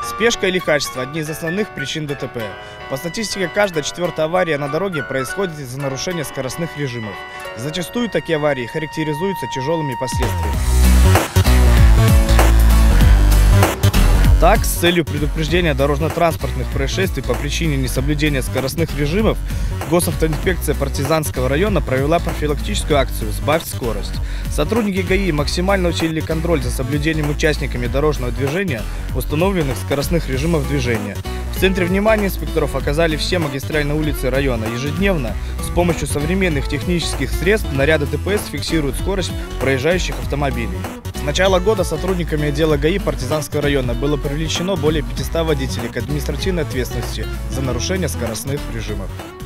Спешка и лихачество – одни из основных причин ДТП. По статистике, каждая четвертая авария на дороге происходит из-за нарушения скоростных режимов. Зачастую такие аварии характеризуются тяжелыми последствиями. Так, с целью предупреждения дорожно-транспортных происшествий по причине несоблюдения скоростных режимов, Госавтоинспекция Партизанского района провела профилактическую акцию «Сбавь скорость». Сотрудники ГАИ максимально усилили контроль за соблюдением участниками дорожного движения установленных скоростных режимов движения. В центре внимания инспекторов оказали все магистральные улицы района. Ежедневно с помощью современных технических средств наряды ДПС фиксируют скорость проезжающих автомобилей. С начала года сотрудниками отдела ГАИ Партизанского района было привлечено более 500 водителей к административной ответственности за нарушение скоростных режимов.